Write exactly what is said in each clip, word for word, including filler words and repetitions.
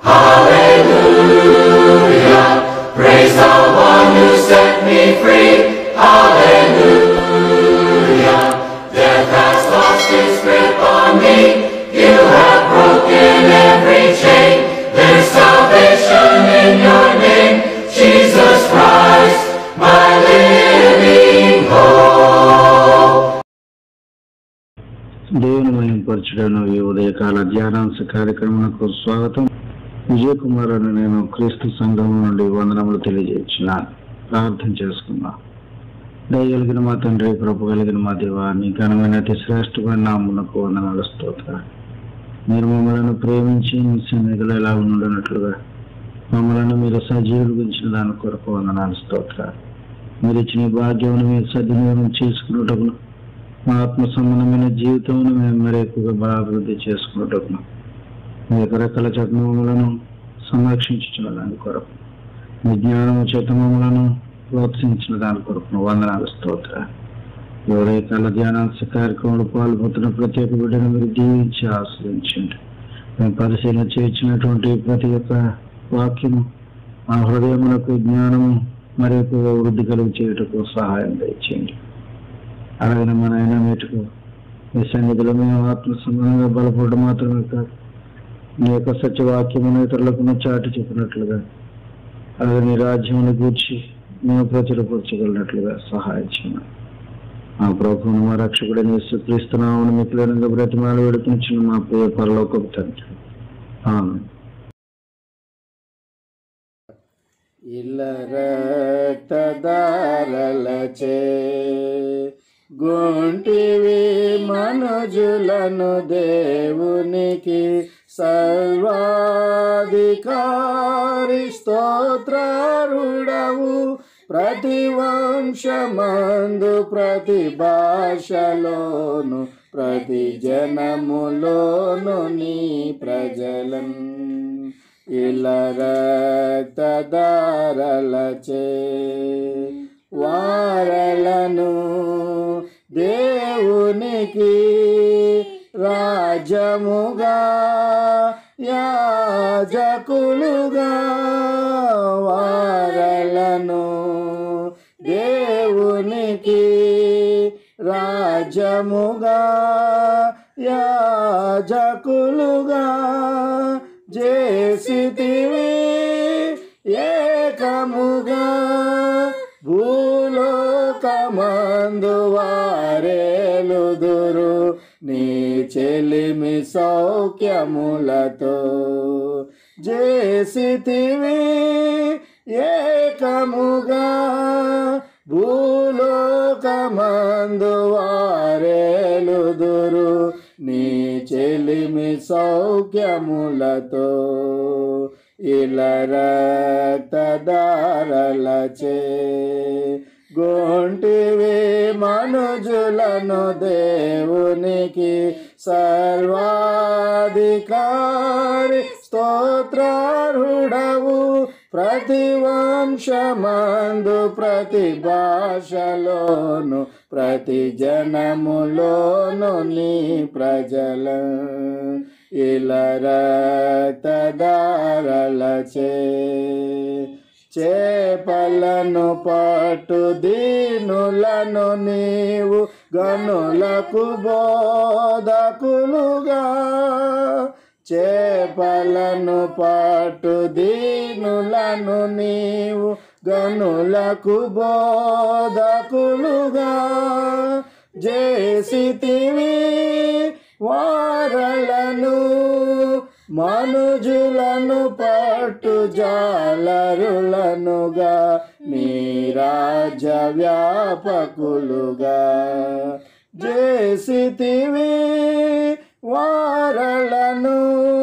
Hallelujah, praise the one who set me free. Hallelujah, death has lost its grip on me. You have broken every chain. There's salvation in your name, Jesus Christ, my living hope. దేవుని మహిమపరచడం ఈ ఉదయకాల ధ్యానాంశ కార్యక్రమానికి స్వాగతం. విజయ్ కుమార్ అని నేను క్రీస్తు సంఘం నుండి వందనములు తెలియజేస్తున్నాను. ప్రార్థన చేసుకున్నాను. దయగలిగిన మా తండ్రి, కృప కలిగిన మా దేవా, నీ ఘనమైన అతి శ్రేష్టమైన నామమునకు వందనాలు స్తోత్రాలు. మీరు మమ్మల్ని ప్రేమించి మీ సన్నిధిలో ఎలా ఉండనట్లుగా మమ్మల్ని మీరు సజీవులు గురించిన దాని కొరకు వందనాలు స్తోత్రాలు. మీరు ఇచ్చిన భాగ్యమును మీరు సద్వినియోగం చేసుకున్నటకు, మా ఆత్మ సంబంధమైన జీవితమును మేము మరి ఎక్కువగా బలాభివృద్ధి చేసుకున్నటకు, మీ రకరకాల చట్టములను సంరక్షించిన దాని కొరకు, మీ జ్ఞానము చట్టములను ప్రోత్సహించిన దాని కొరకు వందనాలు స్తోత్రాలు. ఎవరైతే ధ్యానాంశ కార్యక్రమంలో పాల్గొతున్న ప్రతి ఒక్క బిడ్డను మీరు దీవించి ఆశ్రయించండి. మేము పరిశీలన చేయించినటువంటి ప్రతి ఒక్క వాక్యము మా హృదయమునకు జ్ఞానము మరి ఎక్కువగా వృద్ధి కలుగు చేయుటకు సహాయం దయచేయండి. అలాగే మన ఆయన మీటుకు మీ సన్నిధిలో మేము ఆత్మ సంబంధంగా బలపడడం మాత్రమే కాదు, నీ యొక్క సత్యవాక్యమును ఇతరులకు చాటి చెప్పినట్లుగా, అలాగే నీ రాజ్యమును గూర్చి మేము ప్రచురపరచగలిగినట్లుగా సహాయం చేయండి. మా ప్రభువును మా రక్షకుడైన యేసుక్రీస్తునామమున మీకు లేనంగా బ్రతిమాలు వేడుకొనుచున్న మా ప్రియ పరలోకపు తండ్రి, ఆమేన్. ఇల్ల రక్తధారలచే గుంటివి మనుజులను దేవునికి సర్వాధికారి స్తోత్రారుడవు. ప్రతి వంశమందు ప్రతి భాషలోను ప్రతి జనములోను నీ ప్రజలన్ ఇలా రక్తధారలచే వారలను దేవునికి రాజ్యముగా యాజకులుగా, వారలను దేవునికి రాజ్యముగా యాజకులుగా చేసితివి. ఏకముగా భూలోకమందు వారేలుదురు నీ చెలిమి సౌఖ్యములతో. చేసితివి ఏకముగా భూలోకమందు వారేలుదురు నీ చెలిమి సౌఖ్యములతో. ఇలా రక్తధారలచే గొంటివి మనుజులను దేవునికి సర్వాధికారి స్తోత్రారుడవు. ప్రతి వంశమందు ప్రతి భాషలోను ప్రతి జనములోను నీ ప్రజల ఇలా రక్తధారలచే చేపలను పట్టు దీనులను నీవు గనులకు బోధకులుగా. చేపలను పట్టు దీనులను నీవు గనులకు బోధకులుగా చేసితివి. వారలను మనుజులను పట్టు జాలరులనుగా నీ రాజ్య వ్యాపకులుగా చేసితివి. వారలను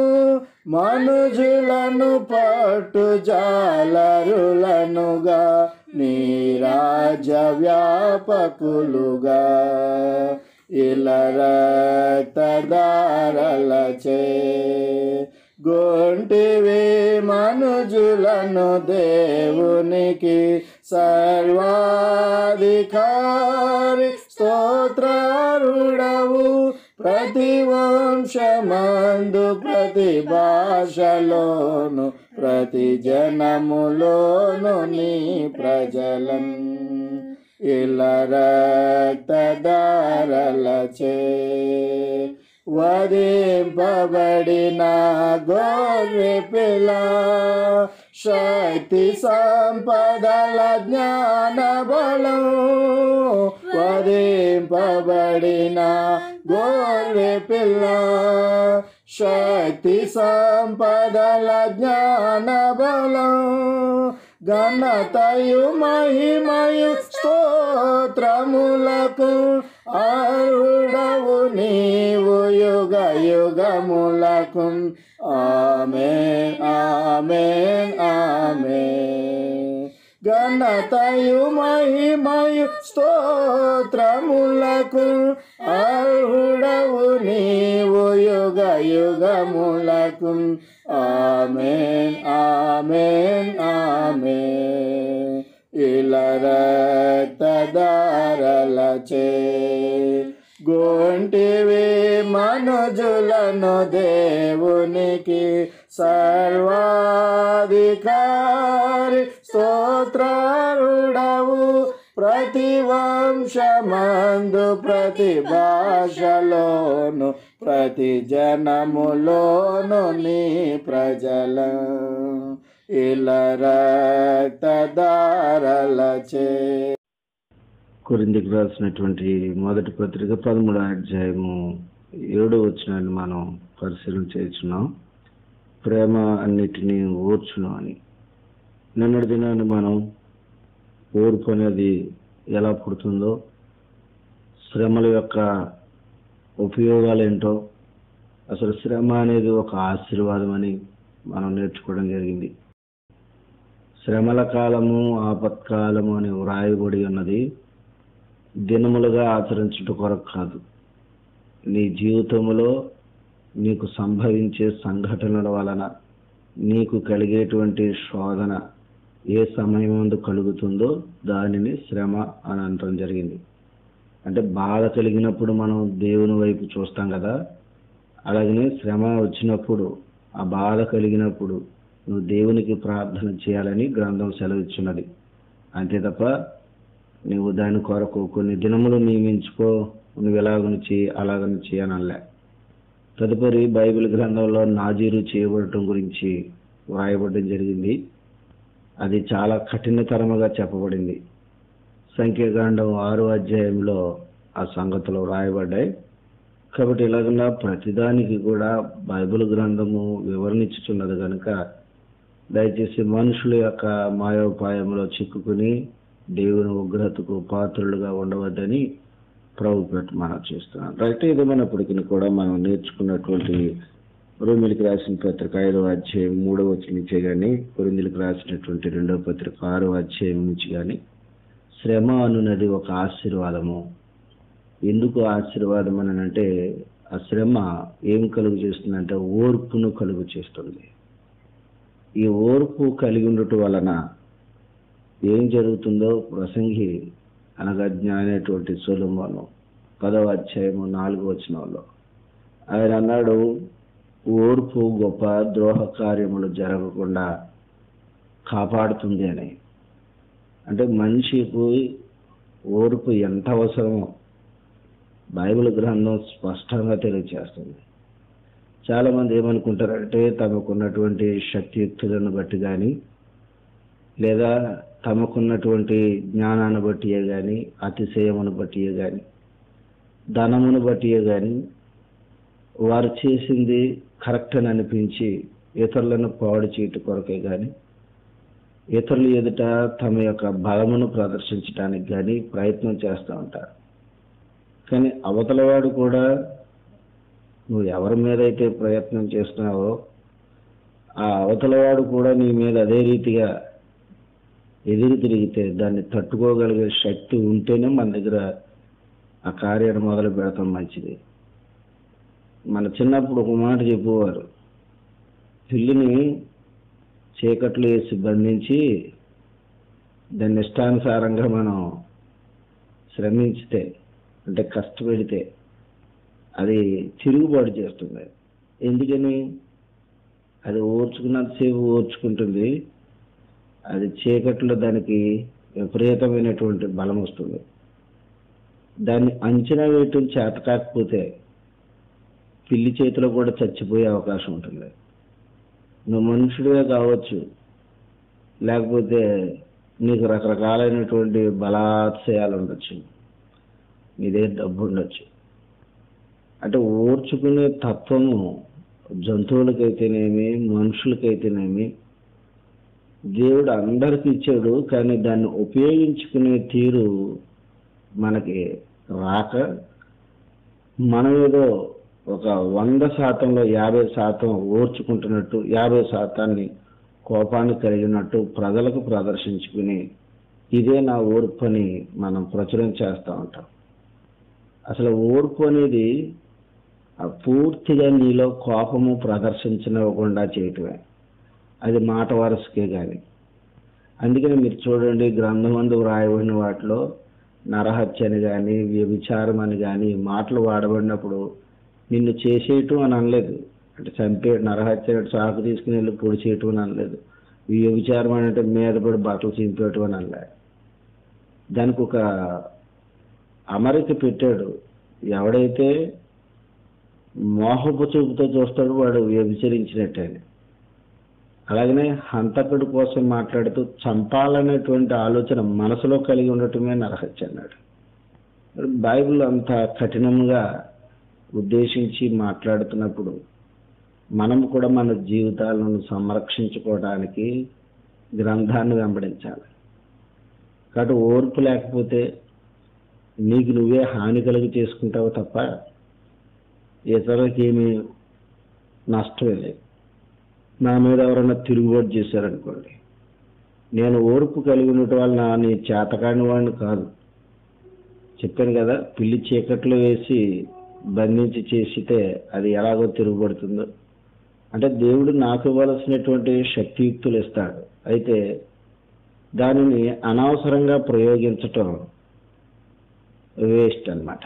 మనుజులను పట్టు జాలరులనుగా నీ రాజ్య వ్యాపకులుగా ఇలా రక్తధారలచే గొంటివి మనుజులను దేవునికి సర్వాధికారి స్తోత్రారుడవు. ప్రతి వంశమందు ప్రతి భాషలోను ప్రతి జనములోను నీ ప్రజలన్ ఇలా రక్తధారలచే వధింపబడిన గొర్రె పిల్ల శక్తి సంపదల జ్ఞాన బలం వధింపబడిన గొర్రె పిల్ల శక్తి సంపదల జ్ఞాన బలం ఘనతయు మహిమయు స్తోత్రములకు అర్హుడవు నీవు యుగ యుగములకు ఆమేన్ ఆమేన్ ఆమేన్ ఘనతయు మహిమయు స్తోత్రములకు అర్హుడవు నీవు యుగ యుగములకు ఆమేన్ ఆమేన్ ఆమేన్ ఇలా రక్తధారలచే గొంటివి మనుజులను దేవునికి సర్వాధికారి స్తోత్రారుడవు ప్రతి వంశమందు ప్రతి భాషలోను ప్రతి జనములోను నీ ప్రజల ఇలా రక్తధారలచే. కొరింథీయులకు రాసినటువంటి మొదటి పత్రిక పదమూడవ అధ్యాయము ఏడో వచనాన్ని మనం పరిశీలన చేస్తున్నాం. ప్రేమ అన్నిటినీ ఓర్చును అని. నిన్నటి దినాన్ని మనం ఓర్పు అనేది ఎలా పుడుతుందో, శ్రమల యొక్క ఉపయోగాలు ఏంటో, అసలు శ్రమ అనేది ఒక ఆశీర్వాదం అని మనం నేర్చుకోవడం జరిగింది. శ్రమల కాలము ఆపత్కాలము అని వ్రాయబడి ఉన్నది దినములుగా ఆచరించుట కొరకు కాదు, నీ జీవితంలో నీకు సంభవించే సంఘటనల వలన నీకు కలిగేటువంటి శోధన ఏ సమయం ముందు కలుగుతుందో దానిని శ్రమ అని అనటం జరిగింది. అంటే బాధ కలిగినప్పుడు మనం దేవుని వైపు చూస్తాం కదా, అలాగనే శ్రమ వచ్చినప్పుడు, ఆ బాధ కలిగినప్పుడు నువ్వు దేవునికి ప్రార్థన చేయాలని గ్రంథం సెలవిచ్చున్నది. అంతే తప్ప నువ్వు దాని కొరకు కొన్ని దినములు నియమించుకో, నువ్వు ఎలాగను చేయి అలాగను చేయనలే. తదుపరి బైబిల్ గ్రంథంలో నాజీరు చేయబడటం గురించి వ్రాయబడడం జరిగింది. అది చాలా కఠినతరముగా చెప్పబడింది. సంఖ్యాకాండం ఆరో అధ్యాయంలో ఆ సంగతులు వ్రాయబడ్డాయి. కాబట్టి ఇలాగన్నా ప్రతిదానికి కూడా బైబిల్ గ్రంథము వివరణించుచున్నది కనుక దయచేసి మనుషుల యొక్క మాయోపాయంలో చిక్కుకుని దేవుని ఉగ్రతకు పాత్రులుగా ఉండవద్దని ప్రభు పెట్టి మనం చేస్తున్నాం. రైట్, ఏదేమైనప్పటికీ కూడా మనం నేర్చుకున్నటువంటి రోమిలికి రాసిన పత్రిక ఐదవ అధ్యాయం మూడవ వచనం నుంచి కానీ, కొరింథీయులకు రాసినటువంటి రెండవ పత్రిక ఆరవ అధ్యాయం నుంచి కానీ శ్రమ అనున్నది ఒక ఆశీర్వాదము. ఎందుకు ఆశీర్వాదం అని అంటే, ఆ శ్రమ ఏం కలుగు చేస్తుందంటే ఓర్పును కలుగు చేస్తుంది. ఈ ఓర్పు కలిగి ఉండటం వలన ఏం జరుగుతుందో ప్రసంగి అనగా జ్ఞానేటువంటి సొలొమోను పదవ అధ్యాయము నాలుగు వచనంలో ఆయన అన్నాడు, ఓర్పు గొప్ప ద్రోహ కార్యములు జరగకుండా కాపాడుతుంది అని. అంటే మనిషికి ఓర్పు ఎంత అవసరమో బైబిల్ గ్రంథం స్పష్టంగా తెలియజేస్తుంది. చాలామంది ఏమనుకుంటారంటే తమకున్నటువంటి శక్తియుక్తులను బట్టి కానీ, లేదా తమకున్నటువంటి జ్ఞానాన్ని బట్టియే కానీ, అతిశయమును బట్టియే కానీ, ధనమును బట్టియే కానీ వారు చేసింది కరెక్ట్ అని అనిపించి ఇతరులను పాడు చేయటం కొరకే కానీ, ఇతరుల ఎదుట తమ యొక్క బలమును ప్రదర్శించడానికి కానీ ప్రయత్నం చేస్తూ ఉంటారు. కానీ అవతలవాడు కూడా నువ్వు ఎవరి మీద అయితే ప్రయత్నం చేస్తున్నావో ఆ అవతలవాడు కూడా నీ మీద అదే రీతిగా ఎదురు తిరిగితే దాన్ని తట్టుకోగలిగే శక్తి ఉంటేనే మన దగ్గర ఆ కార్యాన్ని మొదలు పెడతాం మంచిది. మన చిన్నప్పుడు ఒక మాట చెప్పేవారు, పిల్లిని చీకట్లు వేసి బంధించి దాన్ని ఇష్టానుసారంగా మనం శ్రమించితే అంటే కష్టపెడితే అది తిరుగుబాటు చేస్తుంది. ఎందుకని? అది ఓర్చుకున్నంతసేపు ఓర్చుకుంటుంది, అది చీకట్లో దానికి విపరీతమైనటువంటి బలం వస్తుంది. దాన్ని అంచనా వేయటం చేత కాకపోతే పిల్లి చేతిలో కూడా చచ్చిపోయే అవకాశం ఉంటుంది. నువ్వు మనుషుడివే కావచ్చు, లేకపోతే నీకు రకరకాలైనటువంటి బలాత్సయాలు ఉండొచ్చు, నీ దగ్గర డబ్బు ఉండొచ్చు. అంటే ఓర్చుకునే తత్వము జంతువులకైతేనేమి మనుషులకైతేనేమి దేవుడు అందరికీ ఇచ్చాడు. కానీ దాన్ని ఉపయోగించుకునే తీరు మనకి రాక మనం ఏదో ఒక వంద శాతంలో యాభై శాతం ఓర్చుకుంటున్నట్టు, యాభై శాతాన్ని కోపాన్ని కలిగినట్టు ప్రజలకు ప్రదర్శించుకుని ఇదే నా ఓర్పు అని మనం ప్రచురం చేస్తూ ఉంటాం. అసలు ఓర్పు అనేది పూర్తిగా నీలో కోపము ప్రదర్శించనివ్వకుండా చేయటమే. అది మాట వరుసకే కానీ. అందుకని మీరు చూడండి, గ్రంథమందు వ్రాయబడిన వాటిలో నరహత్య అని కానీ వ్యభిచారం అని కానీ మాటలు వాడబడినప్పుడు నిన్ను చేసేయటం అని అనలేదు. అంటే చంపే నరహత్య చాకు తీసుకుని వెళ్ళి పొడి చేయటం అని అనలేదు. వ్యభిచారం అని అంటే మీద పడి బట్టలు చింపేయటం అని అనలేదు. దానికి ఒక అమరిక పెట్టాడు. ఎవడైతే మోహపు చూపుతో చూస్తాడో వాడు వ్యభిచరించినట్టే. అలాగనే హంతకుడి కోసం మాట్లాడుతూ చంపాలనేటువంటి ఆలోచన మనసులో కలిగి ఉండటమే నరహత్య అన్నాడు. బైబిల్ అంత కఠినంగా ఉద్దేశించి మాట్లాడుతున్నప్పుడు మనం కూడా మన జీవితాలను సంరక్షించుకోవడానికి గ్రంథాన్ని వెంబడించాలి. కాబట్టి ఓర్పు లేకపోతే నీకు నువ్వే హాని కలిగి చేసుకుంటావు తప్ప ఇతరులకి ఏమీ నష్టమే లేదు. నా మీద ఎవరైనా తిరుగుబాటు చేశారనుకోండి, నేను ఓర్పు కలిగి ఉండటం వలన నీ చేతకాని వాడిని కాదు. చెప్పాను కదా, పిల్లి చీకట్లో వేసి బంధించి చేసితే అది ఎలాగో తిరుగుబడుతుందో. అంటే దేవుడు నాకు ఇవ్వాల్సినటువంటి శక్తియుక్తులు ఇస్తాడు. అయితే దానిని అనవసరంగా ప్రయోగించటం వేస్ట్ అన్నమాట.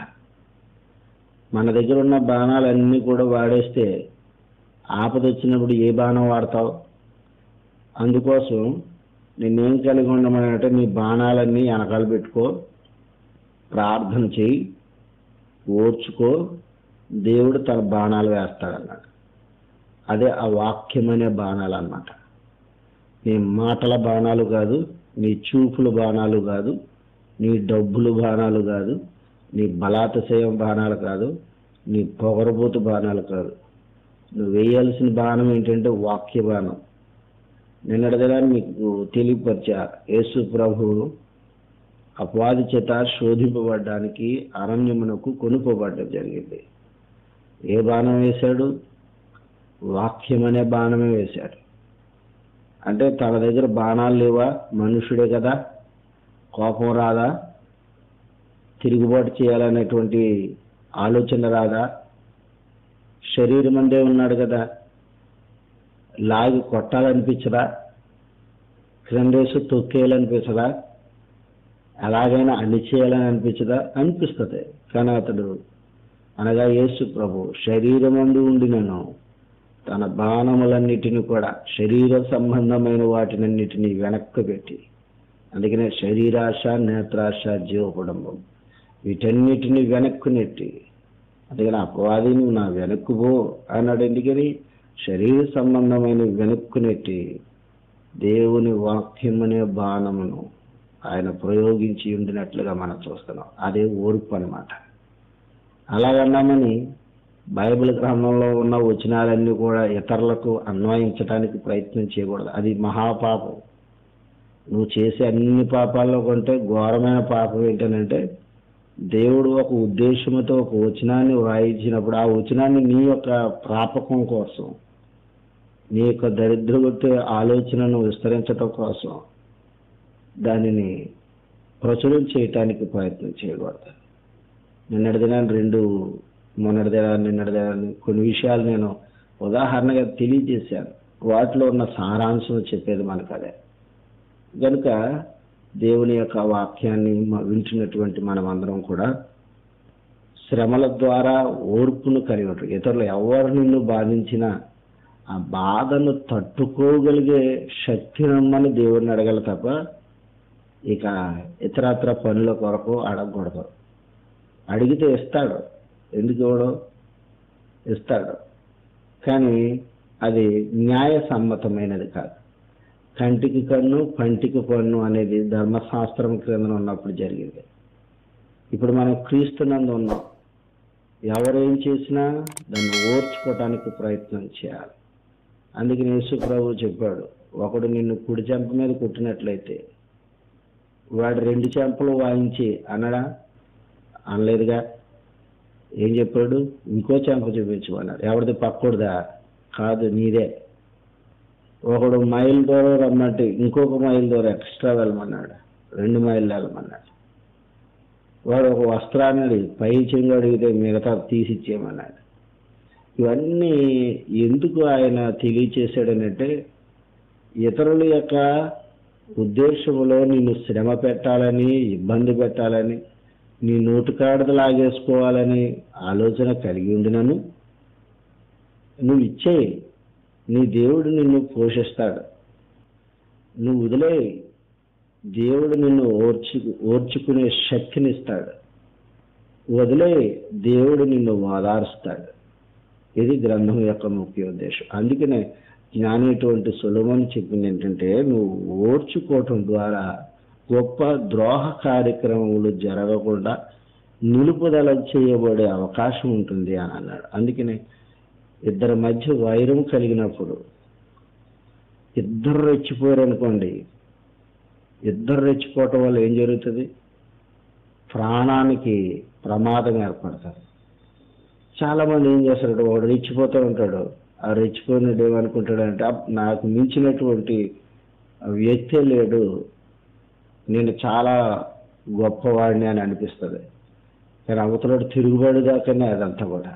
మన దగ్గర ఉన్న బాణాలన్నీ కూడా వాడేస్తే ఆపద వచ్చినప్పుడు ఏ బాణం వాడతావు? అందుకోసం నేనేం కలిగి ఉండమంటే నీ బాణాలన్నీ వెనకాల పెట్టుకో, ప్రార్థన చేయి, ఓర్చుకో, దేవుడు తన బాణాలు వేస్తాడన్నాడు. అదే ఆ వాక్యం అనే బాణాలు అన్నమాట. నీ మాటల బాణాలు కాదు, నీ చూపుల బాణాలు కాదు, నీ డబ్బులు బాణాలు కాదు, నీ బలాతశయం బాణాలు కాదు, నీ పొగరబోతు బాణాలు కాదు. నువ్వు వేయాల్సిన బాణం ఏంటంటే వాక్య బాణం. నిన్నటిదిగా మీకు తెలియపరిచా, యేసు ప్రభువు అపవాది చేత శోధింపబడ్డానికి అరణ్యమునకు కొనుక్కోబడ్డం జరిగింది. ఏ బాణం వేశాడు? వాక్యం అనే బాణమే వేశాడు. అంటే తన దగ్గర బాణాలు లేవా? మనుషుడే కదా, కోపం రాదా? తిరుగుబాటు చేయాలనేటువంటి ఆలోచన రాదా? శరీరం అందే ఉన్నాడు కదా, లాగి కొట్టాలనిపించదా? క్రిందేసి తొక్కేయాలనిపించదా? ఎలాగైనా అన్ని చేయాలని అనిపించదా? అనిపిస్తుంది. కానీ అతడు అనగా యేసు ప్రభు శరీరమందు ఉండినను తన బాణములన్నిటిని కూడా శరీర సంబంధమైన వాటినన్నిటినీ వెనక్కి పెట్టి, అందుకనే శరీరాశ, నేత్రాశ, జీవ కుటుంబం వీటన్నిటిని వెనక్కు నెట్టి, అందుకని అపవాది నువ్వు నా వెనక్కు పో అన్నాడు. ఎందుకని? శరీర సంబంధమైన వెనక్కు నెట్టి దేవుని వాక్యం అనే బాణమును ఆయన ప్రయోగించి ఉండినట్లుగా మనం చూస్తున్నాం. అదే ఓర్పు అన్నమాట. అలాగన్నామని బైబిల్ గ్రంథంలో ఉన్న వచనాలన్నీ కూడా ఇతరులకు అన్వయించడానికి ప్రయత్నం చేయకూడదు. అది మహాపాపం. నువ్వు చేసే అన్ని పాపాల్లో కంటే ఘోరమైన పాపం ఏంటంటే, దేవుడు ఒక ఉద్దేశంతో ఒక వచనాన్ని వ్రాయించినప్పుడు ఆ వచనాన్ని నీ యొక్క ప్రాపకం కోసం, నీ యొక్క దరిద్రవృత్తి ఆలోచనను విస్తరించడం కోసం దానిని ప్రచురం చేయటానికి ప్రయత్నం చేయకూడదు. నిన్నటి దినాన్ని రెండు మొన్నటి దినాన్ని నిన్నటి దినాన్ని కొన్ని విషయాలు నేను ఉదాహరణగా తెలియజేశాను. వాటిలో ఉన్న సారాంశం చెప్పేది మనకు అదే. కనుక దేవుని యొక్క వాక్యాన్ని వింటున్నటువంటి మనం అందరం కూడా శ్రమల ద్వారా ఓర్పును కలిగి ఉంటాడు. ఇతరులు ఎవరు నిన్ను బాధించినా ఆ బాధను తట్టుకోగలిగే శక్తి నమ్మని దేవుడిని అడగాలి తప్ప ఇక ఇతరత్ర పనుల కొరకు అడగకూడదు. అడిగితే ఇస్తాడు, ఎందుకు ఇవ్వడు? ఇస్తాడు, కానీ అది న్యాయసమ్మతమైనది కాదు. కంటికి కన్ను పంటికి పన్ను అనేది ధర్మశాస్త్రం క్రింద ఉన్నప్పుడు జరిగింది. ఇప్పుడు మనం క్రీస్తునందు ఉన్నాం. ఎవరేం చేసినా దాన్ని ఓర్చుకోవటానికి ప్రయత్నం చేయాలి. అందుకని యేసు ప్రభువు చెప్పాడు, ఒకడు నిన్ను కుడి చెంప మీద కొట్టినట్లయితే వాడు రెండు చెంపలు వాయించి అనడా? అనలేదుగా. ఏం చెప్పాడు? ఇంకో చెంప చూపించమన్నాడు. ఎవరిది? పక్కోడిదా? కాదు, నీదే. ఒకడు మైల్ దూరం రమ్మంటే ఇంకొక మైల్ దూరం ఎక్స్ట్రా వెళ్ళమన్నాడు, రెండు మైళ్ళు వెళ్ళమన్నాడు. వాడు ఒక వస్త్రాన్ని పై చెంగు అడిగితే మిగతా తీసిచ్చేయమన్నాడు. ఇవన్నీ ఎందుకు ఆయన తెలియచేశాడనంటే ఇతరుల యొక్క ఉద్దేశంలో నిన్ను శ్రమ పెట్టాలని, ఇబ్బంది పెట్టాలని, నీ నోటికాడదు లాగేసుకోవాలని ఆలోచన కలిగి ఉండినను నువ్వు ఇచ్చేయి, నీ దేవుడు నిన్ను పోషిస్తాడు. నువ్వు వదిలే, దేవుడు నిన్ను ఓర్చు ఓర్చుకునే శక్తిని ఇస్తాడు. వదిలే, దేవుడు నిన్ను ఓదారుస్తాడు. ఇది గ్రంథం యొక్క ముఖ్య ఉద్దేశం. అందుకనే జ్ఞానేటువంటి సొలొమోను చెప్పింది ఏంటంటే, నువ్వు ఓర్చుకోవటం ద్వారా గొప్ప ద్రోహ కార్యక్రమములు జరగకుండా నిలుపుదల చేయబడే అవకాశం ఉంటుంది అని అన్నాడు. అందుకనే ఇద్దరి మధ్య వైరం కలిగినప్పుడు ఇద్దరు రెచ్చిపోయారు అనుకోండి, ఇద్దరు రెచ్చిపోవటం వల్ల ఏం జరుగుతుంది? ప్రాణానికి ప్రమాదం ఏర్పడుతుంది. చాలామంది ఏం చేస్తాడు, వాడు రెచ్చిపోతూ ఉంటాడు. ఆ రెచ్చిపోయినట్టు ఏమనుకుంటాడంటే, నాకు మించినటువంటి వ్యక్తే లేడు, నేను చాలా గొప్పవాడిని అని అనిపిస్తుంది. కానీ అవతలడు తిరుగుబాటు దాకానే అదంతా కూడా.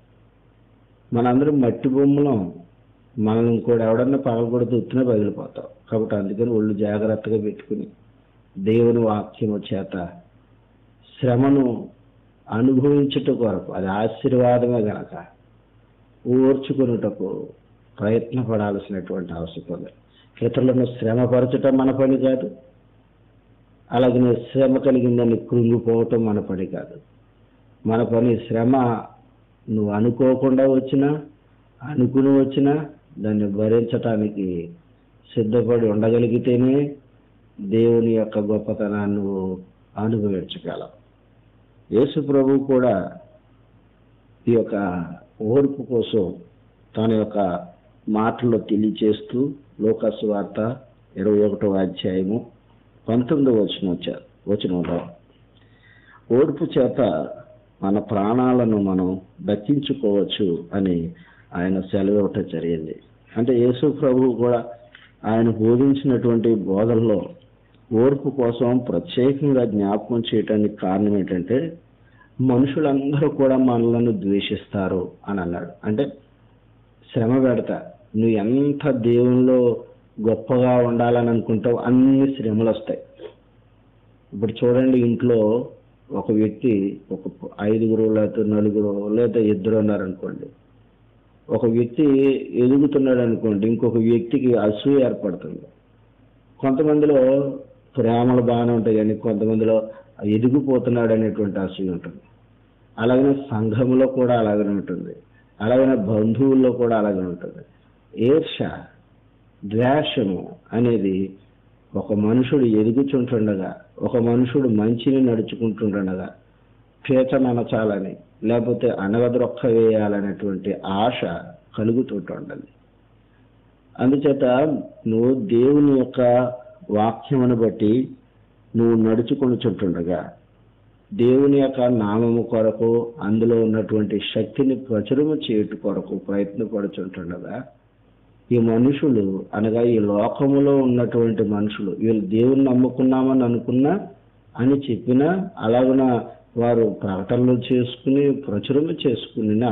మనందరం మట్టి బొమ్మలం, మనం కూడా ఎవడన్నా పగలకూడదు, ఉత్తినే పగిలిపోతాం. కాబట్టి అందుకని ఒళ్ళు జాగ్రత్తగా పెట్టుకుని దేవుని వాక్యము చేత శ్రమను అనుభవించుట కొరకు, అది ఆశీర్వాదమే గనక ఓర్చుకున్నటకు ప్రయత్నపడాల్సినటువంటి అవసరం ఉంది. ఇతరులను శ్రమపరచటం మన పని కాదు, అలాగనే శ్రమ కలిగిందని కృంగిపోవటం మన పని కాదు. మన పని శ్రమ నువ్వు అనుకోకుండా వచ్చినా, అనుకుని వచ్చినా దాన్ని భరించటానికి సిద్ధపడి ఉండగలిగితేనే దేవుని యొక్క గొప్పతనాన్ని నువ్వు అనుభవించగలవు. యేసు ప్రభువు కూడా ఈ యొక్క ఓర్పు కోసం తన యొక్క మాటల్లో తెలియచేస్తూ లోకాసు వార్త ఇరవై ఒకటవ అధ్యాయము పంతొమ్మిదవ వచనం వచ్చారు వచనంలో ఓర్పు చేత మన ప్రాణాలను మనం దక్కించుకోవచ్చు అని ఆయన సెలవు ఇవ్వటం జరిగింది. అంటే యేసు ప్రభువు కూడా ఆయన బోధించినటువంటి బోధనలో ఓర్పు కోసం ప్రత్యేకంగా జ్ఞాపకం చేయడానికి కారణం ఏంటంటే, మనుషులందరూ కూడా మనలను ద్వేషిస్తారు అని అన్నాడు. అంటే శ్రమ పెడతా, నువ్వు ఎంత దేవునిలో గొప్పగా ఉండాలని అనుకుంటావు, అన్ని శ్రమలు వస్తాయి. ఇప్పుడు చూడండి, ఇంట్లో ఒక వ్యక్తి ఒక ఐదుగురు లేకపోతే నలుగురు లేదా ఇద్దరు ఉన్నారనుకోండి. ఒక వ్యక్తి ఎదుగుతున్నాడు అనుకోండి, ఇంకొక వ్యక్తికి అసూయ ఏర్పడుతుంది. కొంతమందిలో ప్రేమలు బాగానే ఉంటాయి, కానీ కొంతమందిలో ఎదిగిపోతున్నాడు అనేటువంటి అసూయ ఉంటుంది. అలాగనే సంఘంలో కూడా అలాగనే ఉంటుంది, అలాగనే బంధువుల్లో కూడా అలాగే ఉంటుంది. ఈర్ష, ద్వేషము అనేది ఒక మనుషుడు ఎదుగుచుంటుండగా, ఒక మనుషుడు మంచిని నడుచుకుంటుండగా పేచననచాలని లేకపోతే అనగద్రొక్క వేయాలనేటువంటి ఆశ కలుగుతుంటుండాలి. అందుచేత నువ్వు దేవుని యొక్క వాక్యమును బట్టి నువ్వు నడుచుకొని చుంటుండగా, దేవుని యొక్క నామము కొరకు, అందులో ఉన్నటువంటి శక్తిని ప్రచురము చేయటం కొరకు ప్రయత్నపడుచుంటుండగా, ఈ మనుషులు అనగా ఈ లోకములో ఉన్నటువంటి మనుషులు వీళ్ళు దేవుని నమ్ముకున్నామని అనుకున్నా అని చెప్పినా, అలాగున వారు ప్రకటనలు చేసుకుని ప్రచురము చేసుకున్నా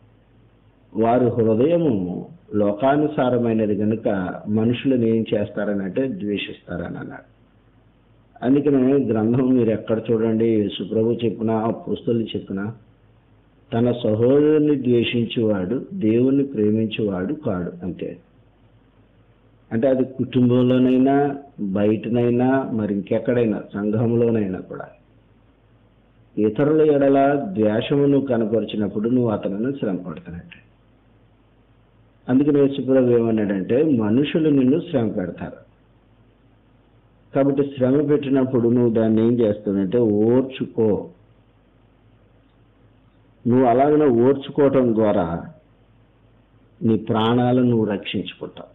వారి హృదయము లోకానుసారమైనది కనుక మనుషులను ఏం చేస్తారని అంటే ద్వేషిస్తారని అన్నాడు. అందుకనే గ్రంథం మీరు ఎక్కడ చూడండి, యేసుప్రభు చెప్పినా, అపోస్తలులు చెప్పినా, తన సహోదరుని ద్వేషించేవాడు దేవుణ్ణి ప్రేమించేవాడు కాడు. అంతే. అంటే అది కుటుంబంలోనైనా, బయటనైనా, మరి ఇంకెక్కడైనా, సంఘంలోనైనా కూడా ఇతరుల ఎడల ద్వేషము నువ్వు కనపరిచినప్పుడు నువ్వు అతను శ్రమ పడుతున్నట్టు. అందుకని యేసుప్రభువు ఏమన్నాడంటే, మనుషులు నిన్ను శ్రమ పెడతారు. కాబట్టి శ్రమ పెట్టినప్పుడు నువ్వు దాన్ని ఏం చేస్తావంటే ఓర్చుకో. నువ్వు అలాగనే ఓర్చుకోవటం ద్వారా నీ ప్రాణాలను నువ్వు రక్షించుకుంటావు.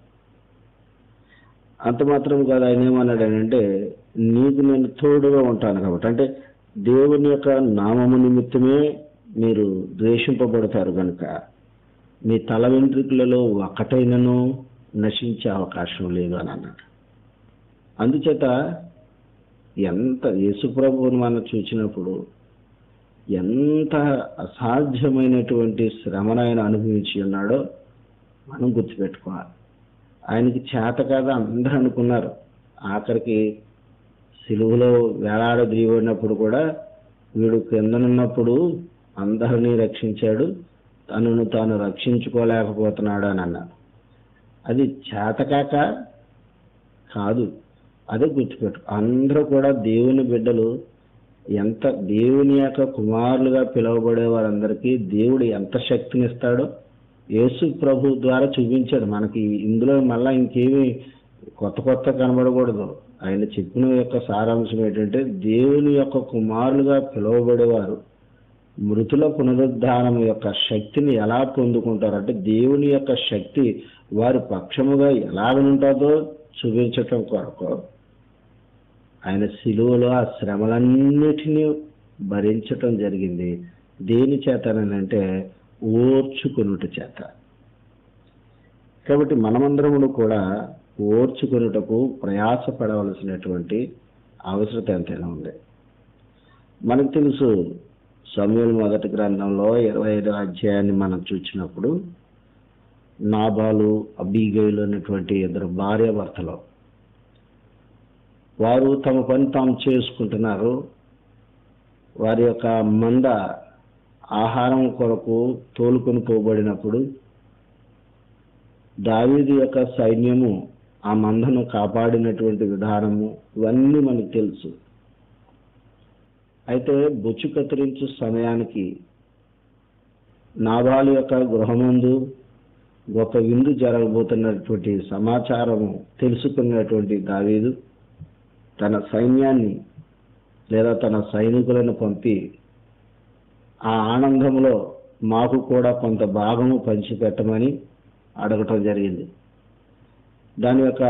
అంత మాత్రం కాదు, ఆయన ఏమన్నాడంటే, నీకు నేను తోడుగా ఉంటాను కాబట్టి, అంటే దేవుని యొక్క నామము నిమిత్తమే మీరు ద్వేషింపబడతారు కనుక మీ తల వెంట్రుకలలో ఒకటైనను నశించే అవకాశం లేదు అని అన్నాడు. అందుచేత ఎంత యేసుప్రభువుని మనం చూసినప్పుడు ఎంత అసాధ్యమైనటువంటి శ్రమను ఆయన అనుభవించి ఉన్నాడో మనం గుర్తుపెట్టుకోవాలి. ఆయనకి చేత కాదా అందరూ అనుకున్నారు. ఆఖరికి సిలువలో వేలాడదీయబడినప్పుడు కూడా వీడు కిందనున్నప్పుడు అందరినీ రక్షించాడు, తనను తాను రక్షించుకోలేకపోతున్నాడు అని అన్నారు. అది చేతకాక కాదు, అదే గుర్తుపెట్టు. అందరూ కూడా దేవుని బిడ్డలు, ఎంత దేవుని యొక్క కుమారులుగా పిలువబడే వారందరికీ దేవుడు ఎంత శక్తినిస్తాడో యేసు ప్రభు ద్వారా చూపించాడు మనకి. ఇందులో మళ్ళీ ఇంకేమీ కొత్త కొత్త కనబడకూడదు. ఆయన చెప్పిన యొక్క సారాంశం ఏంటంటే, దేవుని యొక్క కుమారులుగా పిలువబడేవారు మృతుల పునరుద్ధానం యొక్క శక్తిని ఎలా పొందుకుంటారంటే, దేవుని యొక్క శక్తి వారి పక్షముగా ఎలాగనుంటుందో చూపించటం కొరకు ఆయన సిలువలో ఆ శ్రమలన్నిటినీ భరించటం జరిగింది. దేని చేతనంటే ఓర్చుకొనుట చేత. కాబట్టి మనమందరమును కూడా ఓర్చుకొనుటకు ప్రయాసపడవలసినటువంటి అవసరం ఎంతైనా ఉంది. మనకు తెలుసు, సమూయేలు మొదటి గ్రంథంలో ఇరవై ఐదో అధ్యాయాన్ని మనం చూసినప్పుడు నాబాలు, అబీగైలు అనేటువంటి ఇద్దరు భార్య భర్తలు వారు తమ పని తాము చేసుకుంటున్నారు. వారి యొక్క మంద ఆహారం కొరకు తోలుకొని పోబడినప్పుడు దావీదు యొక్క సైన్యము ఆ మందను కాపాడినటువంటి విధానము ఇవన్నీ మనకు తెలుసు. అయితే బొచ్చు కత్తిరించు సమయానికి నాబాలు యొక్క గృహమందు గొప్ప విందు జరగబోతున్నటువంటి సమాచారము తెలుసుకున్నటువంటి దావీదు తన సైన్యాన్ని లేదా తన సైనికులను పంపి ఆ ఆనందంలో మాకు కూడా కొంత భాగము పంచిపెట్టమని అడగటం జరిగింది. దాని యొక్క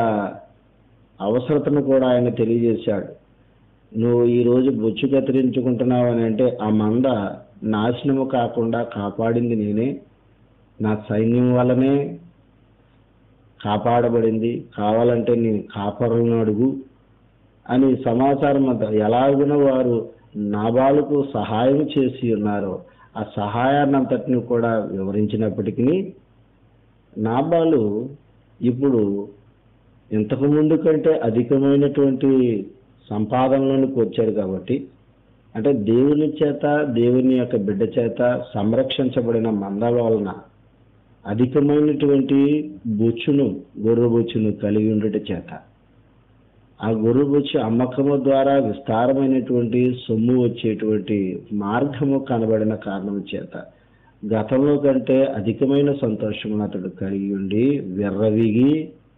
అవసరతను కూడా ఆయన తెలియజేశాడు. నువ్వు ఈరోజు బొచ్చు కత్తిరించుకుంటున్నావు అని అంటే ఆ మంద నాశనము కాకుండా కాపాడింది నేనే, నా సైన్యం వల్లనే కాపాడబడింది, కావాలంటే నేను కాపరులను అడుగు అని సమాచారం అంతా ఎలాగున వారు నాబాలుకు సహాయం చేసి ఉన్నారో ఆ సహాయాన్ని అంతటిని కూడా వివరించినప్పటికీ నాబాలు ఇప్పుడు ఇంతకు ముందు కంటే అధికమైనటువంటి సంపాదనలోనికి వచ్చాడు. కాబట్టి అంటే దేవుని చేత, దేవుని యొక్క బిడ్డ చేత సంరక్షించబడిన మందల వలన అధికమైనటువంటి బొచ్చును, గొర్రె బొచ్చును కలిగి ఉండట చేత ఆ గొర్రె బొచ్చు అమ్మకము ద్వారా విస్తారమైనటువంటి సొమ్ము వచ్చేటువంటి మార్గము కనబడిన కారణం చేత గతంలో కంటే అధికమైన సంతోషమును అతడు కలిగి ఉండి విర్రవిగి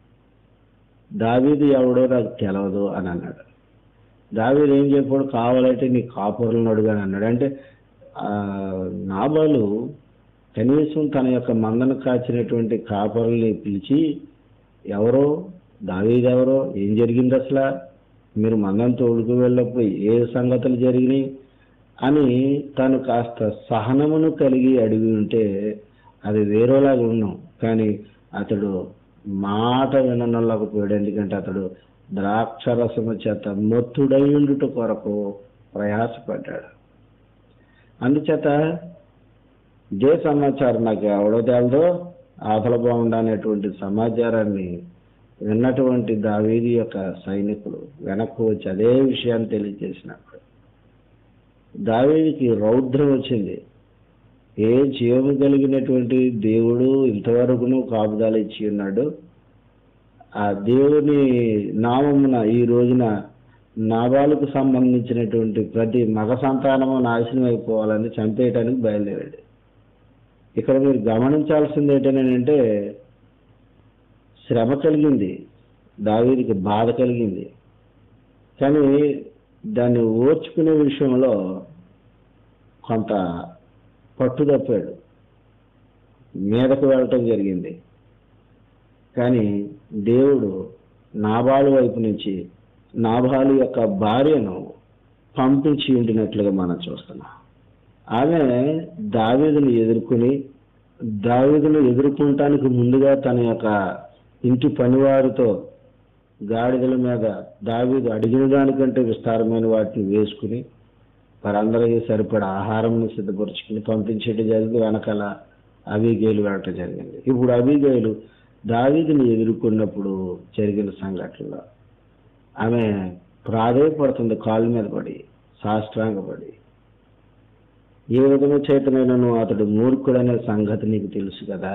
దావీదు ఎవడో నాకు తెలవదు అని అన్నాడు. దావీదు ఏం చెప్పాడు, కావాలంటే నీ కాపురులను అడుగని అన్నాడు. అంటే నాబాలు కనీసం తన యొక్క మందను కాచినటువంటి కాపురుల్ని పిలిచి, ఎవరో దావీదు ఎవరో, ఏం జరిగింది అసలు, మీరు మందను తోడుకు వెళ్ళినప్పుడు ఏ సంగతులు జరిగినాయి అని తను కాస్త సహనమును కలిగి అడిగి ఉంటే అది వేరేలాగా ఉన్నాం. కానీ అతడు మాట వినలేకపోయాడు. ఎందుకంటే అతడు ద్రాక్షరసము చేత మత్తుడై ఉండుట కొరకు ప్రయాసపడ్డాడు. అందుచేత ఇదే సమాచారం నాకు ఎవడో తేలదో ఆకలి బాగుండా అనేటువంటి సమాచారాన్ని విన్నటువంటి దావీదు యొక్క సైనికులు వెనక్కు వచ్చి అదే విషయాన్ని తెలియజేసినప్పుడు దావీదుకి రౌద్రం వచ్చింది. ఏ జీవము కలిగినటువంటి దేవుడు ఇంతవరకును కాపుదల ఇచ్చి ఉన్నాడు. ఆ దేవుని నామమున ఈ రోజున నాబాలుకు సంబంధించినటువంటి ప్రతి మగ సంతానము నాశనం అయిపోవాలని చంపేయటానికి బయలుదేరాడు. ఇక్కడ మీరు గమనించాల్సింది ఏంటంటే శ్రమ కలిగింది, దావీదుకి బాధ కలిగింది, కానీ దాన్ని ఓర్చుకునే విషయంలో కొంత పట్టు తప్పాడు, మీదకు వెళ్ళటం జరిగింది. కానీ దేవుడు నాబాలు వైపు నుంచి నాబాలు యొక్క భార్యను పంపించి ఉండినట్లుగా మనం చూస్తున్నాం. ఆమె దావీదును ఎదుర్కొని దావీదును ఎదుర్కొనటానికి ముందుగా తన యొక్క ఇంటి పనివారితో గాడిదల మీద దావీదు అడిగిన దానికంటే విస్తారమైన వాటిని వేసుకుని వారందరికీ సరిపడా ఆహారంను సిద్ధపరుచుకుని పంపించేట జరిగింది. వెనకాల అబీగైలు వెళ్ళటం జరిగింది. ఇప్పుడు అబీగైలు దావీదుని ఎదుర్కొన్నప్పుడు జరిగిన సంఘటనలో ఆమె ప్రాధేయపడుతుంది, కాళ్ళ మీద పడి సాష్టాంగపడి, ఏ విధంగా చేతనైనను అతడు మూర్ఖుడనే సంగతి నీకు తెలుసు కదా,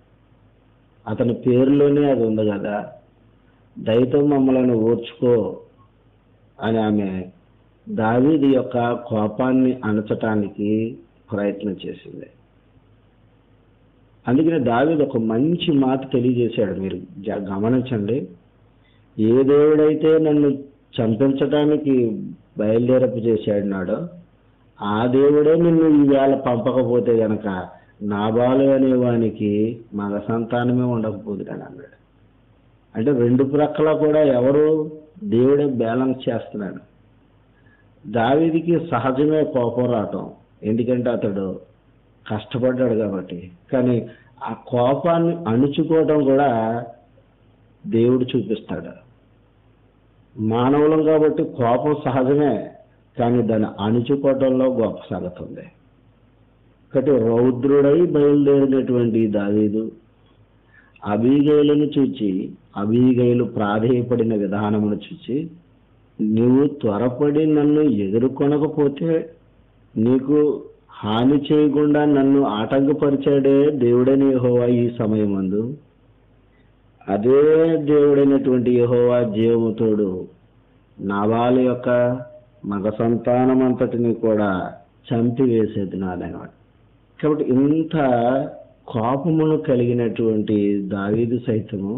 అతని పేరులోనే అది ఉంది కదా, దయతో మమ్మల్ని ఓర్చుకో అని ఆమె దావీదు యొక్క కోపాన్ని అణచటానికి ప్రయత్నం చేసింది. అందుకని దావీదు ఒక మంచి మాట తెలియజేశాడు. మీరు గమనించండి, ఏ దేవుడైతే నన్ను చంపించడానికి బయలుదేరపు చేశాడున్నాడో ఆ దేవుడే నిన్ను ఈవేళ పంపకపోతే గనక నాబాలు అనేవానికి మగ సంతానమే ఉండకపోదుడని అన్నాడు. అంటే రెండు ప్రక్కల కూడా ఎవరు దేవుడే బ్యాలెన్స్ చేస్తున్నాడు. దావీదుకి సహజమే కోపం రావటం, ఎందుకంటే అతడు కష్టపడ్డాడు కాబట్టి. కానీ ఆ కోపాన్ని అణుచుకోవటం కూడా దేవుడు చూపిస్తాడు. మానవులం కాబట్టి కోపం సహజమే, కానీ దాన్ని అణుచుకోవటంలో గొప్ప సంగతి ఉంది. కాబట్టి రౌద్రుడై బయలుదేరినటువంటి దావీదు అబీగైలును చూచి, అబీగైలు ప్రాధేయపడిన విధానమును చూచి, నీవు త్వరపడి నన్ను ఎదుర్కొనకపోతే నీకు హాని చేయకుండా నన్ను ఆటంకపరిచాడే దేవుడైన యెహోవా ఈ సమయమందు, అదే దేవుడైనటువంటి యెహోవా జీవముతోడు నాబాలు యొక్క మగ సంతానం అంతటిని కూడా చంపివేసేది నాదనమాట. కాబట్టి ఇంత కోపమును కలిగినటువంటి దావీదు సైతము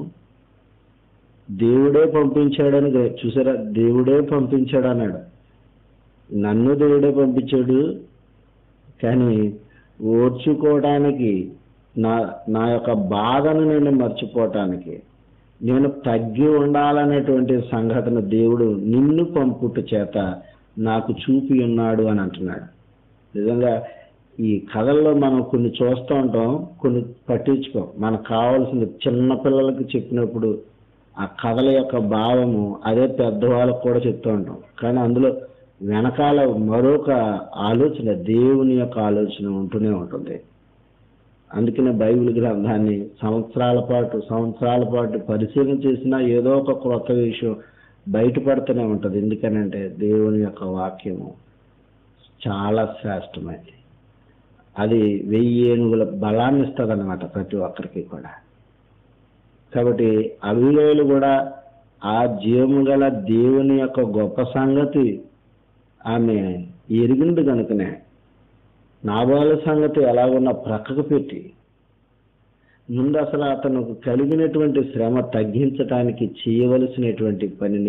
దేవుడే పంపించాడని చూసారా, దేవుడే పంపించాడు అన్నాడు. నన్ను దేవుడే పంపించాడు, కానీ ఓర్చుకోవడానికి నా నా యొక్క బాధను నేను మర్చిపోవటానికి, నేను తగ్గి ఉండాలనేటువంటి సంఘటన దేవుడు నిన్ను పంపుట చేత నాకు చూపి ఉన్నాడు అని అంటున్నాడు. నిజంగా ఈ కథల్లో మనం కొన్ని చూస్తూ ఉంటాం, కొన్ని పట్టించుకోం. మనకు కావాల్సింది చిన్న పిల్లలకి చెప్పినప్పుడు ఆ కథల యొక్క భావము అదే పెద్దవాళ్ళకు కూడా చెప్తూ ఉంటాం. కానీ అందులో వెనకాల మరొక ఆలోచన, దేవుని యొక్క ఆలోచన ఉంటూనే ఉంటుంది. అందుకనే బైబిల్ గ్రంథాన్ని సంవత్సరాల పాటు సంవత్సరాల పాటు పరిశీలన చేసినా ఏదో ఒక క్రొత్త విషయం బయటపడుతూనే ఉంటుంది. ఎందుకనంటే దేవుని యొక్క వాక్యము చాలా శ్రేష్టమైనది. అది వెయ్యి ఏనుగుల బలాన్ని ఇస్తుంది అన్నమాట ప్రతి ఒక్కరికి కూడా. కాబట్టి అబీగైలు కూడా ఆ జీవము గల దేవుని యొక్క గొప్ప సంగతి ఆమె ఎరిగింది కనుకనే నాబాలు సంగతి ఎలాగున్నా ప్రక్కకు పెట్టి ముందు అసలు అతను కలిగినటువంటి శ్రమ తగ్గించడానికి చేయవలసినటువంటి పనిని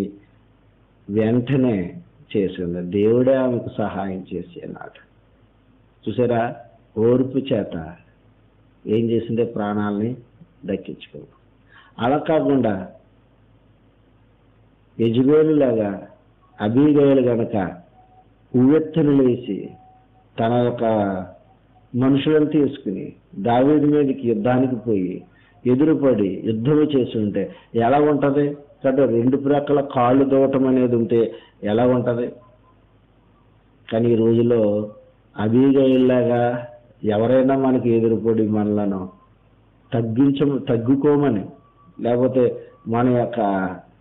వెంటనే చేసింది. దేవుడే ఆమెకు సహాయం చేసి అన్నాడు. చూసారా, ఓర్పు చేత ఏం చేసిందే ప్రాణాలని దక్కించుకుంది. అలా కాకుండా యెజబేలులాగా అబీగైలు గనక ఉవ్వెత్తున లేచి తన యొక్క మనుషులను తీసుకుని దావీదు మీదకి యుద్ధానికి పోయి ఎదురుపడి యుద్ధము చేసి ఉంటే ఎలా ఉంటుంది? కాబట్టి రెండు ప్రక్కల కాళ్ళు దూవటం అనేది ఉంటే ఎలా ఉంటుంది? కానీ ఈ రోజులో అబీగైలులాగా ఎవరైనా మనకి ఎదురుపడి మనలను తగ్గించ తగ్గుకోమని లేకపోతే మన యొక్క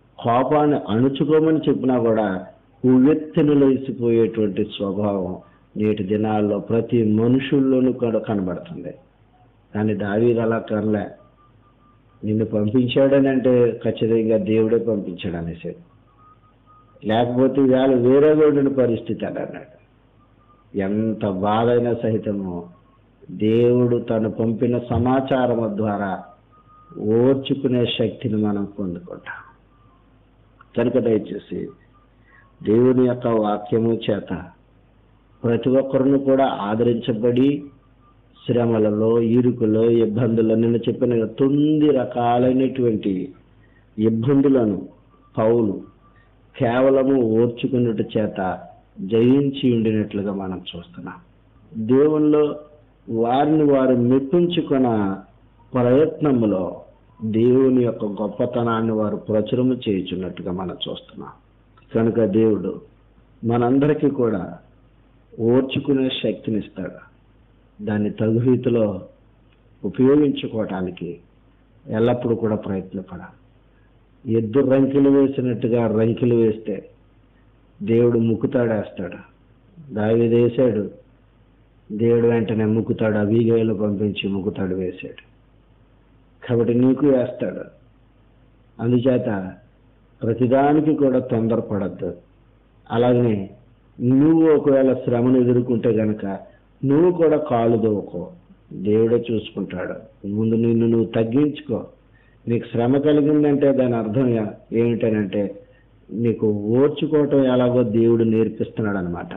కోపాన్ని అణుచుకోమని చెప్పినా కూడా ఉవ్వెత్తున లేచిపోయేటువంటి స్వభావం నేటి దినాల్లో ప్రతి మనుషుల్లోనూ కూడా కనబడుతుంది. కానీ దావీదు అలా కనలే. నిన్ను పంపించాడని అంటే ఖచ్చితంగా దేవుడే పంపించాడు అనేసాడు. లేకపోతే ఇవాళ వేరే వాడిని పరిస్థితి అని అన్నాడు. ఎంత బాధ అయినా సహితము దేవుడు తను పంపిన సమాచారం ద్వారా ఓర్చుకునే శక్తిని మనం పొందుకుంటాం. కనుక దయచేసి దేవుని యొక్క వాక్యము చేత ప్రతి ఒక్కరిని కూడా ఆదరించబడి శ్రమలలో, ఇరుకులో, ఇబ్బందుల్లో నిన్న చెప్పిన తొమ్మిది రకాలైనటువంటి ఇబ్బందులను పౌలు కేవలము ఓర్చుకున్నట్టు చేత జయించి ఉండినట్లుగా మనం చూస్తున్నాం. దేవునిలో వారిని వారు మెప్పించుకున్న ప్రయత్నములో దేవుని యొక్క గొప్పతనాన్ని వారు ప్రచురము చేయుచున్నట్టుగా మనం చూస్తున్నాం. కనుక దేవుడు మనందరికీ కూడా ఓర్చుకునే శక్తిని ఇస్తాడు. దాన్ని తగు రీతిలో ఉపయోగించుకోవటానికి ఎల్లప్పుడూ కూడా ప్రయత్నపడాలి. ఎద్దు రంకెలు వేసినట్టుగా రంకెలు వేస్తే దేవుడు ముక్కుతాడేస్తాడు. దావీదు వేశాడు, దేవుడు వెంటనే ముక్కుతాడు అబీగయలు పంపించి ముక్కుతాడు వేశాడు. కాబట్టి నీకు వేస్తాడు. అందుచేత ప్రతిదానికి కూడా తొందరపడద్దు. అలాగనే నువ్వు ఒకవేళ శ్రమను ఎదుర్కొంటే గనక నువ్వు కూడా కాలు దోవుకో, దేవుడే చూసుకుంటాడు. ముందు నిన్ను నువ్వు తగ్గించుకో. నీకు శ్రమ కలిగిందంటే దాని అర్థం ఏమిటనంటే నీకు ఓర్చుకోవటం ఎలాగో దేవుడు నేర్పిస్తున్నాడు అనమాట.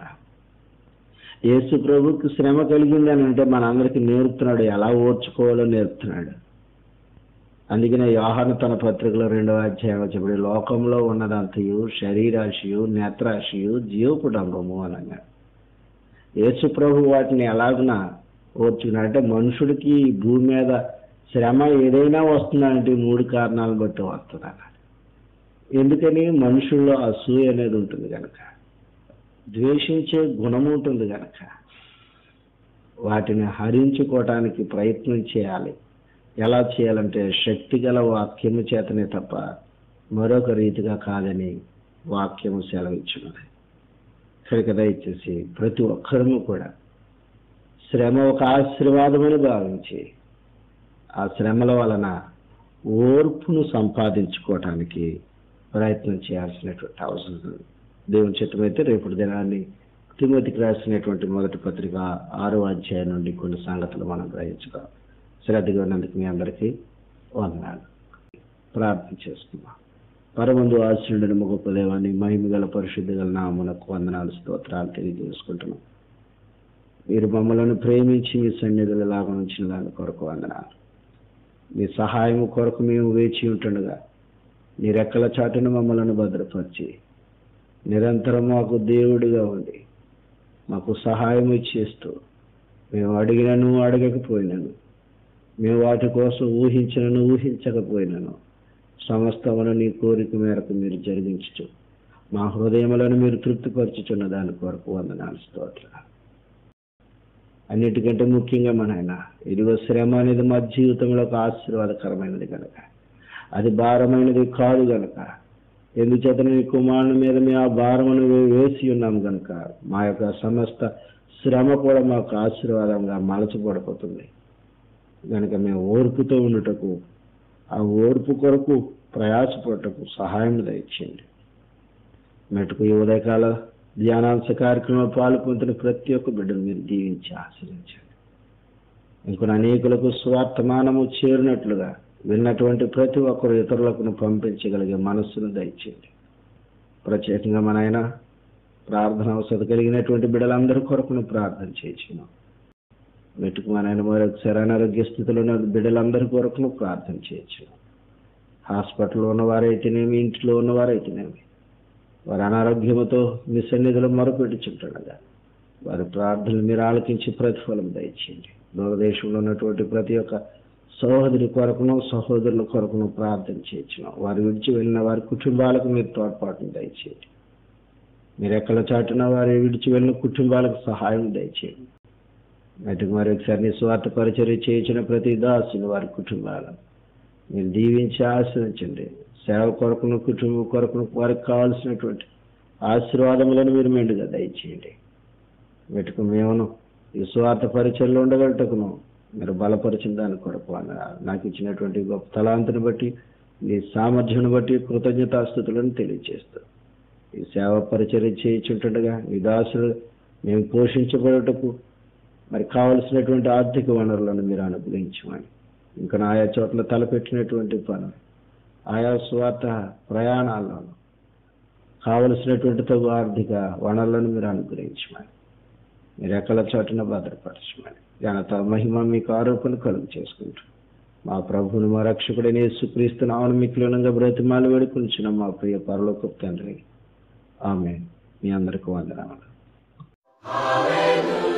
యేసు ప్రభువుకి శ్రమ కలిగిందని అంటే మనందరికీ నేర్పుతున్నాడు, ఎలా ఓర్చుకోవాలో నేర్పుతున్నాడు. అందుకనే యోహాను తన పత్రికలో రెండవ అధ్యాయం చెప్పి లోకంలో ఉన్నదంతయు శరీరాశియు, నేత్రాశియు, జీవపుడంబము అని అన్నాడు. యేసు ప్రభు వాటిని ఎలాగున ఓర్చుకున్నాడు అంటే మనుషుడికి భూమి మీద శ్రమ ఏదైనా వస్తుందంటే మూడు కారణాలను బట్టి వస్తుంది అన్నాడు. ఎందుకని? మనుషుల్లో అసూయ అనేది ఉంటుంది కనుక, ద్వేషించే గుణం ఉంటుంది కనుక వాటిని హరించుకోవటానికి ప్రయత్నం చేయాలి. ఎలా చేయాలంటే శక్తి గల వాక్యము చేతనే తప్ప మరొక రీతిగా కాదని వాక్యము సెలవిచ్చినది. కనుక దయచేసి ప్రతి ఒక్కరూ కూడా శ్రమ ఒక ఆశీర్వాదమని భావించి ఆ శ్రమల వలన ఓర్పును సంపాదించుకోవటానికి ప్రయత్నం చేయాల్సినటువంటి అవసరం ఉంది. దేవుని చిత్తమైతే రేపటి దినాన్ని తిమోతికి రాసినటువంటి మొదటి పత్రిక ఆరో అధ్యాయం నుండి కొన్ని సంగతులు మనం గ్రహించుకోవాలి. శ్రద్ధగా ఉన్నందుకు మీ అందరికీ వందనాలు. ప్రార్థన చేసుకుందాం. పరమందు ఆశ్రయుడైన గొప్ప దేవాన్ని, మహిమ గల పరిశుద్ధి గల నామమునకు వందనాలు, స్తోత్రాలు తెలియజేసుకుంటున్నాం. మీరు మమ్మల్ని ప్రేమించి మీ సన్నిధులు లాగా ఉంచిన దాని కొరకు వందనాలు. మీ సహాయం కొరకు మేము వేచి ఉంటుండగా నీ రెక్కల చాటును మమ్మల్ని భద్రపరిచి నిరంతరం మాకు దేవుడిగా ఉండి మాకు సహాయం ఇచ్చేస్తూ మేము అడిగినను అడగకపోయినాను, మేము వాటి కోసం ఊహించినను ఊహించకపోయినాను సమస్తమును నీ కోరిక మేరకు మీరు జరిగించు మా హృదయములను మీరు తృప్తిపరచుచున్న దాని కొరకు వందనాలు, స్తోత్రాలు. అన్నిటికంటే ముఖ్యంగా మన ఆయన ఇదిగో శ్రమ అనేది మా జీవితంలో ఒక ఆశీర్వాదకరమైనది కనుక, అది భారమైనది కాదు కనుక, ఎందుచేత నీ కుమారుని మీద మేము ఆ భారమును వేసి ఉన్నాము కనుక మా యొక్క సమస్త శ్రమ కూడా మాకు ఆశీర్వాదంగా మలచబడిపోతుంది. కనుక మేము ఓర్పుతో ఉండుటకు, ఆ ఓర్పు కొరకు ప్రయాసపడటకు సహాయం దయచేయండి. మెటుకు ఈ ఉదయకాల ధ్యానాంశ కార్యక్రమంలో పాల్పొందిన ప్రతి ఒక్క బిడ్డను మీరు దీవించి ఆశ్రయించండి. ఇంకొన్ని అనేకులకు స్వార్థమానము చేరినట్లుగా విన్నటువంటి ప్రతి ఒక్కరు ఇతరులకు పంపించగలిగే మనస్సును దయచేయండి. ప్రత్యేకంగా మన ఆయన ప్రార్థన అవసరం కలిగినటువంటి బిడ్డలందరి కొరకును ప్రార్థన చేయించున్నాం. మెట్టుకు మన ఆయన మరొకసారి అనారోగ్య స్థితిలో ఉన్న బిడ్డలందరి కొరకును ప్రార్థన చేయించున్నాం. హాస్పిటల్లో ఉన్నవారైతేనేమి, ఇంట్లో ఉన్నవారైతేనేమి, వారి అనారోగ్యముతో మీ సన్నిధిలో మొరపెట్టుచుంటుండగా వారి ప్రార్థనలు మీరు ఆలకించి ప్రతిఫలం దయచేయండి. దూరదేశంలో ఉన్నటువంటి ప్రతి ఒక్క సహోదరి కొరకును సహోదరుల కొరకును ప్రార్థన చేయించున్నాం. వారు విడిచి వెళ్ళిన వారి కుటుంబాలకు మీరు తోడ్పాటును దయచేయండి. మీరు ఎక్కడ చాటున వారి విడిచి వెళ్ళిన కుటుంబాలకు సహాయం దయచేయండి. వాటికి మరొకసారి నీ స్వార్థ పరిచర్య చేయించిన ప్రతి దాసుని వారి కుటుంబాలను మీరు దీవించి ఆశ్రయించండి. సేవ కొరకును కుటుంబం కొరకును వారికి కావాల్సినటువంటి ఆశీర్వాదములను మీరు మెండుగా దయచేయండి. వీటికి మేమును ఈ స్వార్థ పరిచయంలో ఉండగలటకును మీరు బలపరిచిన దాని కొరకు వందనాలు. నాకు ఇచ్చినటువంటి గొప్ప తలాంతుని బట్టి నీ సామర్థ్యాన్ని బట్టి కృతజ్ఞతాస్తుతులను తెలియజేస్తాను. ఈ సేవ పరిచర్య చేయించుంటుండగా ఈ దాసులు మేము పోషించబడటకు మరి కావలసినటువంటి ఆర్థిక వనరులను మీరు అనుగ్రహించమని, ఇంకా ఆయా చోట్ల తలపెట్టినటువంటి పనులు ఆయా స్వార్థ ప్రయాణాలను కావలసినటువంటి తగు ఆర్థిక వనరులను మీరు అనుగ్రహించమని, మీరు ఎక్కల చోటున భద్రపరచమని, ఘనత మహిమ మీకు ఆరోపణ కలుగు చేసుకుంటూ మా ప్రభువును మా రక్షకుడైన యేసుక్రీస్తు నామమున మిక్కిలినంగా బ్రతిమాలు వేడుకొనుచున్నాం మా ప్రియ పరలోకపు తండ్రి. ఆమేన్. మీ అందరికీ వందనాలు.